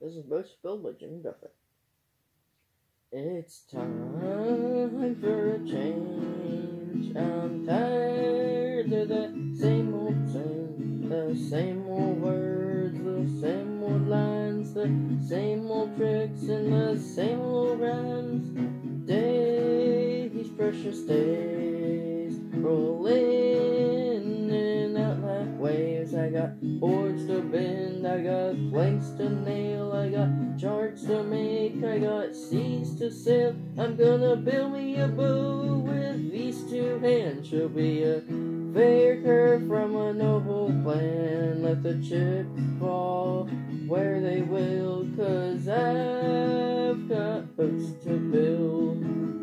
This is Boats Build by Jimmy Buffett. It's time for a change. I'm tired of the same old thing, the same old words, the same old lines, the same old tricks, and the same old rhymes. Days, precious days, rolling in out like waves. I got boards to bend, I got planks to nail, I got charts to make, I got seas to sail. I'm gonna build me a boat with these two hands. She'll be a fair curve from a noble plan. Let the chips fall where they will, 'cause I've got boats to build.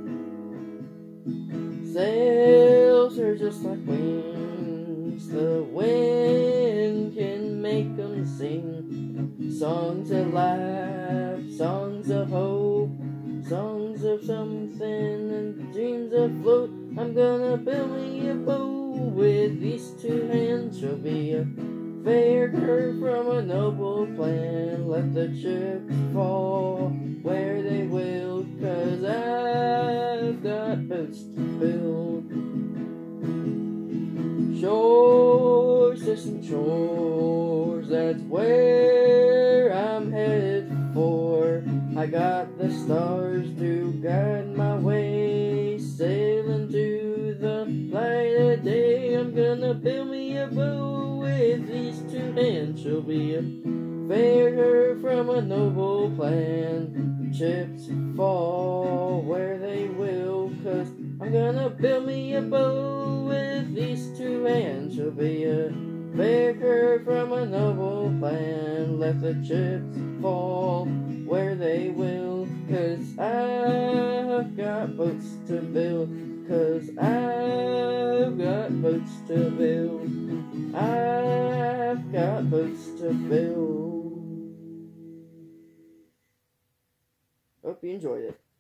Sails are just like wings, the wind can make them sing. Songs of life, songs of hope, songs of something, and dreams afloat. I'm gonna build me a boat with these two hands. She'll be a fair curve from a noble plan. Let the chips fall where they will, 'cause I've got boats to build. Shores, distant shores, that's where I'm headed for. I got the stars to guide my way, sailing to the light of day. I'm gonna build me a boat with these two hands. She'll be a fair curve from a noble plan. Chips fall where they will, 'cause I'm gonna build me a boat with these two hands. She'll be a fair curve from a noble plan. Let the chips fall where they will, 'cause I've got boats to build. 'Cause I've got boats to build. I've got boats to build. Hope you enjoyed it.